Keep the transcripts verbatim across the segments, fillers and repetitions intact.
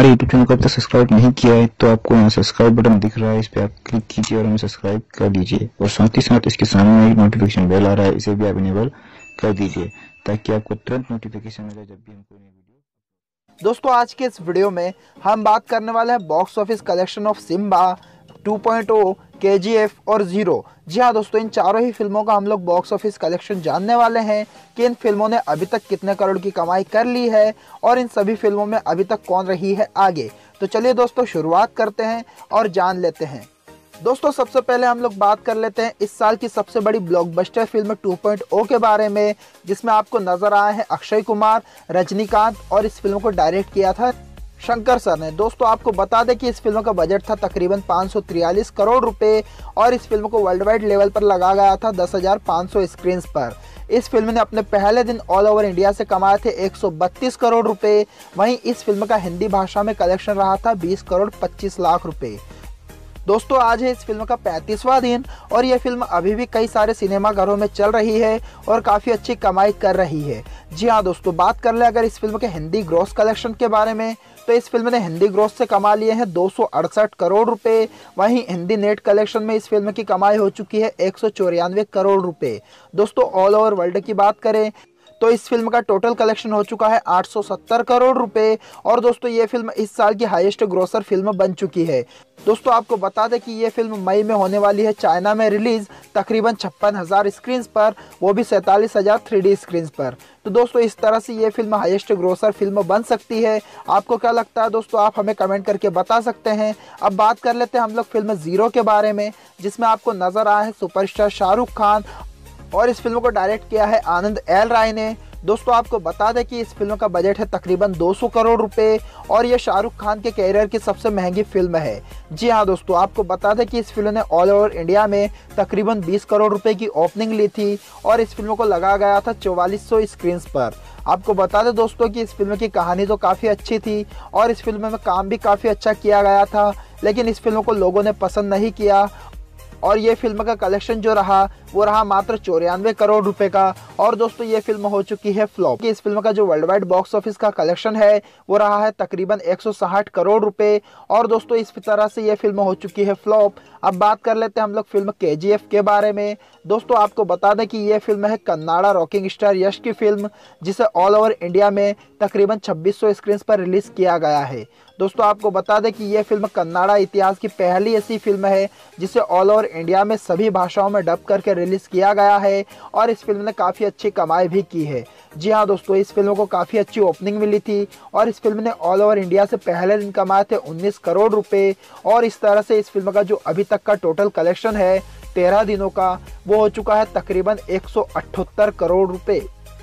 हमारे YouTube channel को अब तक सब्सक्राइब नहीं किया है तो आपको यहाँ सब्सक्राइब बटन दिख रहा है, इस पे आप क्लिक कीजिए और हमें सब्सक्राइब कर लीजिए। और साथ ही साथ इसके सामने एक नोटिफिकेशन बेल आ रहा है, इसे भी आप इनेबल कर दीजिए ताकि आपको तुरंत नोटिफिकेशन मिले जब भी हम कोई नई वीडियो। दोस्तों आज के इस वीडियो में हम बात करने वाले हैं box office collection of Simba, two point O, K G F और जीरो। जी हाँ दोस्तों, इन चारों ही फिल्मों का हम लोग बॉक्स ऑफिस कलेक्शन जानने वाले हैं कि इन फिल्मों ने अभी तक कितने करोड़ की कमाई कर ली है और इन सभी फिल्मों में अभी तक कौन रही है आगे। तो चलिए दोस्तों शुरुआत करते हैं और जान लेते हैं। दोस्तों सबसे पहले हम लोग बात कर लेते हैं इस साल की सबसे बड़ी blockbuster film two point O के बारे में, जिसमें आपको नजर आए हैं अक्षय कुमार, रजनीकांत और इस फिल्म को डायरेक्ट किया था शंकर सर ने। दोस्तों आपको बता दें कि इस फिल्म का बजट था तकरीबन पाँच सौ तिरालीस करोड़ रुपए और इस फिल्म को वर्ल्ड वाइड लेवल पर लगाया गया था दस हज़ार पाँच सौ स्क्रीन पर। इस फिल्म ने अपने पहले दिन ऑल ओवर इंडिया से कमाए थे एक सौ बत्तीस करोड़ रुपए। वहीं इस फिल्म का हिंदी भाषा में कलेक्शन रहा था बीस करोड़ पच्चीस लाख रुपए। दोस्तों आज है इस फिल्म का पैंतीसवां दिन और यह फिल्म अभी भी कई सारे सिनेमा घरों में चल रही है और काफ़ी अच्छी कमाई कर रही है। जी हाँ दोस्तों, बात कर ले अगर इस फिल्म के हिंदी ग्रॉस कलेक्शन के बारे में तो इस फिल्म ने हिंदी ग्रॉस से कमा लिए हैं दो सौ अड़सठ करोड़ रुपए। वहीं हिंदी नेट कलेक्शन में इस फिल्म की कमाई हो चुकी है एक सौ चौरानवे करोड़ रुपए। दोस्तों ऑल ओवर वर्ल्ड की बात करें तो इस फिल्म का टोटल कलेक्शन हो चुका है आठ सौ सत्तर करोड़ रुपए और दोस्तों ये फिल्म इस साल की हाईएस्ट ग्रोसर फिल्म बन चुकी है। दोस्तों आपको बता दें कि ये फिल्म मई में होने वाली है चाइना में रिलीज तकरीबन छप्पन हज़ार स्क्रीन पर, वो भी सैंतालीस हज़ार थ्री डी स्क्रीन पर। तो दोस्तों इस तरह से ये फिल्म हाईएस्ट ग्रोसर फिल्म बन सकती है। आपको क्या लगता है दोस्तों, आप हमें कमेंट करके बता सकते हैं। अब बात कर लेते हैं हम लोग फिल्म जीरो के बारे में, जिसमें आपको नजर आया है सुपरस्टार शाहरुख खान और इस फिल्म को डायरेक्ट किया है आनंद एल राय ने। दोस्तों आपको बता दें कि इस फिल्म का बजट है तकरीबन दो सौ करोड़ रुपए और ये शाहरुख खान के कैरियर की सबसे महंगी फिल्म है। जी हाँ दोस्तों, आपको बता दें कि इस फिल्म ने ऑल ओवर इंडिया में तकरीबन बीस करोड़ रुपए की ओपनिंग ली थी और इस फिल्म को लगाया गया था चौवालीस सौ स्क्रीन पर। आपको बता दें दोस्तों कि इस फिल्म की कहानी तो काफ़ी अच्छी थी और इस फिल्म में काम भी काफ़ी अच्छा किया गया था, लेकिन इस फिल्म को लोगों ने पसंद नहीं किया और ये फिल्म का कलेक्शन जो रहा वो रहा मात्र चौरानवे करोड़ रुपए का। और दोस्तों ये फिल्म हो चुकी है फ्लॉप। इस फिल्म का जो वर्ल्ड वाइड बॉक्स ऑफिस का कलेक्शन है वो रहा है तकरीबन एक सौ साठ करोड़ रुपए और दोस्तों इस तरह से ये फिल्म हो चुकी है फ्लॉप। अब बात कर लेते हैं हम लोग फिल्म के जी एफ के बारे में। दोस्तों आपको बता दें कि ये फिल्म है कन्नाडा रॉकिंग स्टार यश की फिल्म, जिसे ऑल ओवर इंडिया में तकरीबन छब्बीस सौ स्क्रीन पर रिलीज किया गया है। दोस्तों आपको बता दें कि यह फिल्म कन्नाडा इतिहास की पहली ऐसी फिल्म है जिसे ऑल ओवर इंडिया में सभी भाषाओं में डब करके रिलीज किया गया है और इस फिल्म ने काफ़ी अच्छी कमाई भी की है। जी हाँ दोस्तों, इस फिल्म को काफ़ी अच्छी ओपनिंग मिली थी और इस फिल्म ने ऑल ओवर इंडिया से पहले दिन कमाए थे उन्नीस करोड़ रुपए और इस तरह से इस फिल्म का जो अभी तक का टोटल कलेक्शन है तेरह दिनों का वो हो चुका है तकरीबन एक सौ अठहत्तर करोड़ रुपए।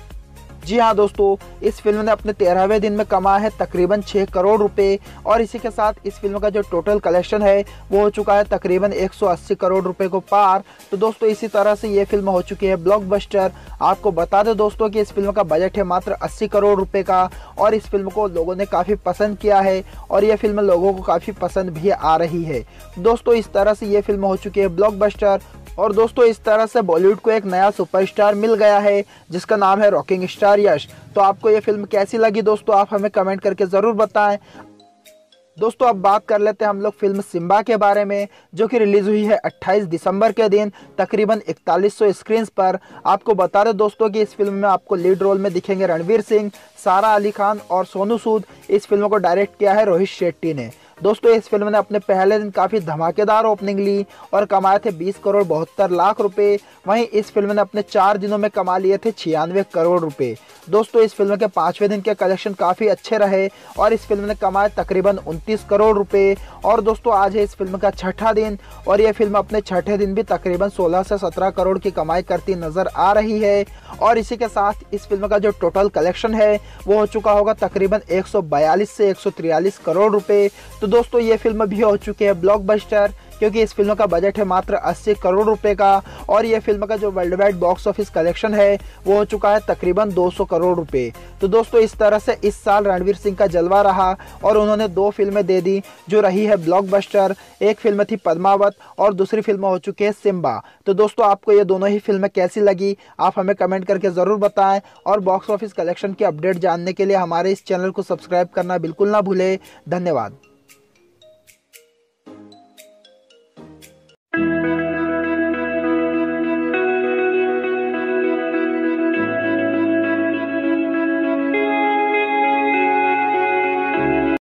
जी हाँ दोस्तों, इस फिल्म ने अपने तेरहवें दिन में कमाया है तकरीबन छः करोड़ रुपए और इसी के साथ इस फिल्म का जो टोटल कलेक्शन है वो हो चुका है तकरीबन एक सौ अस्सी करोड़ रुपए को पार। तो दोस्तों इसी तरह से ये फिल्म हो चुकी है ब्लॉकबस्टर। आपको बता दें दोस्तों कि इस फिल्म का बजट है मात्र अस्सी करोड़ रुपए का और इस फिल्म को लोगों ने काफ़ी पसंद किया है और ये फिल्म लोगों को काफ़ी पसंद भी आ रही है। दोस्तों इस तरह से ये फिल्म हो चुकी है ब्लॉकबस्टर और दोस्तों इस तरह से बॉलीवुड को एक नया सुपरस्टार मिल गया है जिसका नाम है रॉकिंग स्टार यश। तो आपको ये फिल्म कैसी लगी दोस्तों, आप हमें कमेंट करके ज़रूर बताएं। दोस्तों अब बात कर लेते हैं हम लोग फिल्म सिम्बा के बारे में, जो कि रिलीज हुई है अट्ठाईस दिसंबर के दिन तकरीबन इकतालीस सौ स्क्रीन पर। आपको बता दें दोस्तों कि इस फिल्म में आपको लीड रोल में दिखेंगे रणवीर सिंह, सारा अली खान और सोनू सूद। इस फिल्म को डायरेक्ट किया है रोहित शेट्टी ने। दोस्तों इस फिल्म ने अपने पहले दिन काफ़ी धमाकेदार ओपनिंग ली और कमाए थे बीस करोड़ बहत्तर लाख रुपए। वहीं इस फिल्म ने अपने चार दिनों में कमा लिए थे छियानवे करोड़ रुपए। दोस्तों इस फिल्म के पाँचवें दिन के कलेक्शन काफ़ी अच्छे रहे और इस फिल्म ने कमाए तकरीबन उनतीस करोड़ रुपए। और दोस्तों आज है इस फिल्म का छठा दिन और ये फिल्म अपने छठे दिन भी तकरीबन सोलह से सत्रह करोड़ की कमाई करती नजर आ रही है और इसी के साथ इस फिल्म का जो टोटल कलेक्शन है वो हो चुका होगा तकरीबन एक सौ बयालीस से एक सौ तिरालीस करोड़ रुपए। तो दोस्तों ये फिल्म भी हो चुकी है ब्लॉकबस्टर। क्योंकि इस फिल्म का बजट है मात्र अस्सी करोड़ रुपए का और ये फिल्म का जो world wide box office collection है वो हो चुका है तकरीबन दो सौ करोड़ रुपए। तो दोस्तों इस तरह से इस साल रणवीर सिंह का जलवा रहा और उन्होंने दो फिल्में दे दी जो रही है ब्लॉकबस्टर। एक फिल्म थी पद्मावत और दूसरी फिल्म हो चुकी है सिम्बा। तो दोस्तों आपको ये दोनों ही फिल्में कैसी लगी आप हमें कमेंट करके ज़रूर बताएं और बॉक्स ऑफिस कलेक्शन की अपडेट जानने के लिए हमारे इस चैनल को सब्सक्राइब करना बिल्कुल ना भूलें। धन्यवाद।